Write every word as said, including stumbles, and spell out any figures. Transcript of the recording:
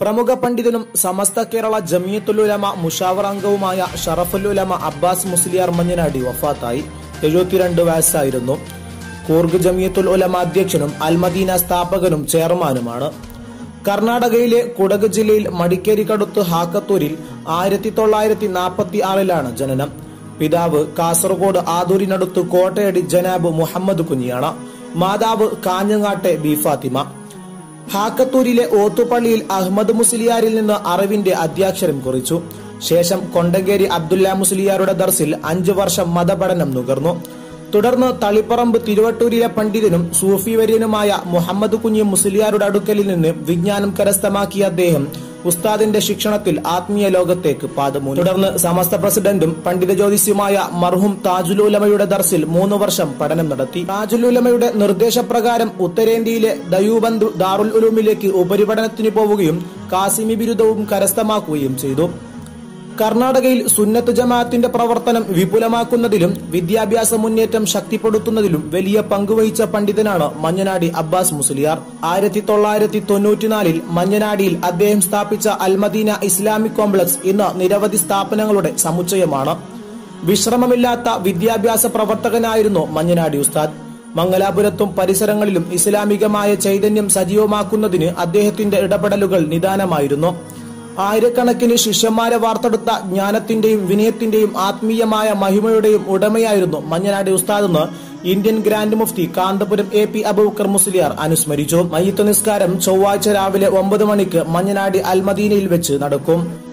പ്രമുഖ പണ്ഡിതനും സമസ്ത കേരള ജമിയത്തുൽ ഉലമ മുഷാവറ അംഗവുമായ ഷറഫുൽ ഉലമ അബ്ബാസ് മുസ്ലിയാർ മഞ്ഞനാടി വഫാത്തായി. എഴുപത്തിരണ്ട് വയസ്സായിരുന്നു. കൂർഗ് ജമിയത്തുൽ ഉലമ അധ്യക്ഷനും അൽമദീന സ്ഥാപകനും ചെയർമാനുമാണ്. കർണാടകയിലെ കുടക് ജില്ലയിൽ മടിക്കേരിക്കടുത്ത് ഹാക്കത്തൂരിൽ ആയിരത്തി തൊള്ളായിരത്തി നാൽപ്പത്തി ആറിലാണ് ജനനം. പിതാവ് കാസർഗോഡ് ആദൂരിനടുത്ത് കോട്ടയടി ജനാബ് മുഹമ്മദ് കുഞ്ഞിയാണ്. മാതാവ് കാഞ്ഞങ്ങാട്ടെ ബി ഫാത്തിമ. ഹാക്കത്തൂരിലെ ഓത്തുപള്ളിയിൽ അഹമ്മദ് മുസ്ലിയാരിൽ നിന്ന് അറിവിന്റെ അദ്യാക്ഷരം കുറിച്ചു. ശേഷം കൊണ്ടങ്കേരി അബ്ദുല്ല മുസ്ലിയാരുടെ ദർസിൽ അഞ്ചു വർഷം മതപഠനം നുകർന്നു. തുടർന്ന് തളിപ്പറമ്പ് തിരുവട്ടൂരിലെ പണ്ഡിതനും സൂഫി വര്യനുമായ മുഹമ്മദ് കുഞ്ഞി മുസ്ലിയാരുടെ അടുക്കലിൽ നിന്ന് വിജ്ഞാനം കരസ്ഥമാക്കിയ അദ്ദേഹം ഉസ്താദിന്റെ ശിക്ഷണത്തിൽ ആത്മീയ ലോകത്തേക്ക് പാദമൂന്നി. തുടർന്ന് സമസ്ത പ്രസിഡന്റും പണ്ഡിത ജ്യോതിസ്യുമായ മർഹൂം താജുൽ ഉലമയുടെ ദർസിൽ മൂന്ന് വർഷം പഠനം നടത്തി. താജുൽ ഉലമയുടെ നിർദ്ദേശപ്രകാരം ഉത്തരേന്ത്യയിലെ ദയൂബന്ദ് ദാറുൽ ഉലൂമിലേക്ക് ഉപരിപഠനത്തിന് പോവുകയും കാസിമി ബിരുദവും കരസ്ഥമാക്കുകയും ചെയ്തു. കർണാടകയിൽ സുന്നത്ത് ജമാഅത്തിന്റെ പ്രവർത്തനം വിപുലമാക്കുന്നതിലും വിദ്യാഭ്യാസ മുന്നേറ്റം ശക്തിപ്പെടുത്തുന്നതിലും വലിയ പങ്കുവഹിച്ച പണ്ഡിതനാണ് മഞ്ഞനാടി അബ്ബാസ് മുസ്ലിയാർ. ആയിരത്തി തൊള്ളായിരത്തി തൊണ്ണൂറ്റിനാലിൽ മഞ്ഞനാടിയിൽ അദ്ദേഹം സ്ഥാപിച്ച അൽമദീന ഇസ്ലാമിക് കോംപ്ലക്സ് ഇന്ന് നിരവധി സ്ഥാപനങ്ങളുടെ സമുച്ചയമാണ്. വിശ്രമമില്ലാത്ത വിദ്യാഭ്യാസ പ്രവർത്തകനായിരുന്നു മഞ്ഞനാടി ഉസ്താദ്. മംഗലാപുരത്തും പരിസരങ്ങളിലും ഇസ്ലാമികമായ ചൈതന്യം സജീവമാക്കുന്നതിന് അദ്ദേഹത്തിന്റെ ഇടപെടലുകൾ നിദാനമായിരുന്നു. ആയിരക്കണക്കിന് ശിഷ്യന്മാരെ വാർത്തെടുത്ത ജ്ഞാനത്തിന്റെയും വിനയത്തിന്റെയും ആത്മീയമായ മഹിമയുടെയും ഉടമയായിരുന്നു മഞ്ഞനാടി ഉസ്താദെന്ന് Indian grand mufti Kanthapuram A P Abubakar Musliyar അനുസ്മരിച്ചു. മയ്യിത്ത് നിസ്കാരം ചൊവ്വാഴ്ച രാവിലെ ഒമ്പത് മണിക്ക് മഞ്ഞനാടി അൽമദീനയിൽ വെച്ച് നടക്കും.